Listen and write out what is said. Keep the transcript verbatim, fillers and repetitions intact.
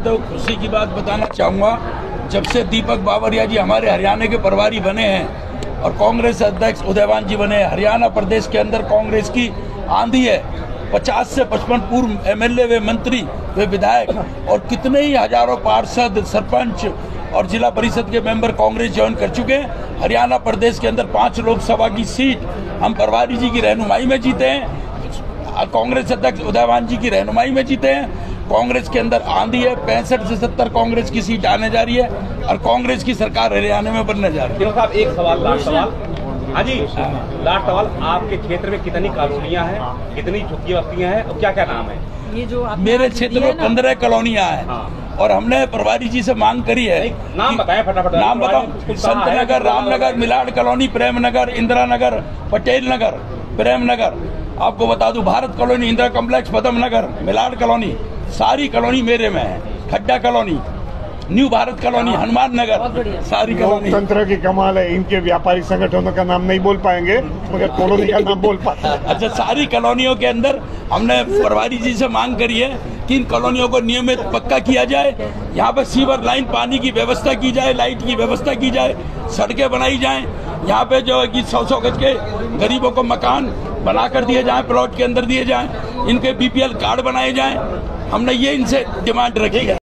तो खुशी की बात बताना चाहूँगा, जब से दीपक बावरिया जी हमारे हरियाणा के प्रभारी बने हैं और कांग्रेस अध्यक्ष उदयवान जी बने, हरियाणा प्रदेश के अंदर कांग्रेस की आंधी है। पचास से पचपन पूर्व एमएलए वे मंत्री वे विधायक और कितने ही हजारों पार्षद, सरपंच और जिला परिषद के मेंबर कांग्रेस ज्वाइन कर चुके हैं। हरियाणा प्रदेश के अंदर पांच लोकसभा की सीट हम प्रभारी जी की रहनुमाई में जीते हैं, कांग्रेस अध्यक्ष उदयवान जी की रहनुमाई में जीते हैं। कांग्रेस के अंदर आंधी है, पैंसठ से सत्तर कांग्रेस की सीट आने जा रही है और कांग्रेस की सरकार हरियाणा में बनने जा रही है। साहब एक सवाल, लास्ट सवाल। हाँ जी, लास्ट सवाल, आपके क्षेत्र में कितनी कॉलोनियां हैं, कितनी झुग्गी बस्तियां हैं और क्या क्या नाम है? ये जो मेरे क्षेत्र में पंद्रह कॉलोनियां हैं। हाँ। और हमने प्रभारी जी से मांग करी है, नाम बताएं फटाफट। नाम बताओ। संत नगर, रामनगर, मिलाड कॉलोनी, प्रेम नगर, इंदिरा नगर, पटेल नगर, प्रेम नगर, आपको बता दूं Bharat colony, Indira complex, Padam Nagar, Milad colony, सारी कॉलोनी मेरे में है। Khadda colony, new Bharat colony, Hanuman Nagar, सारी कॉलोनी। तंत्र की कमाल है, इनके व्यापारिक संगठनों का नाम नहीं बोल पाएंगे मगर कॉलोनी का नाम बोल पाते हैं। अच्छा, सारी कॉलोनियों के अंदर हमने प्रभारी जी से मांग करी है कि इन कॉलोनियों को नियमित पक्का किया जाए, यहाँ पे सीवर लाइन, पानी की व्यवस्था की जाए, लाइट की व्यवस्था की जाए, सड़कें बनाई जाए, यहाँ पे जो है कि सौ सौ गज के गरीबों को मकान बना कर दिए जाए, प्लॉट के अंदर दिए जाए, इनके बीपीएल कार्ड बनाए जाए। हमने ये इनसे डिमांड रखी है।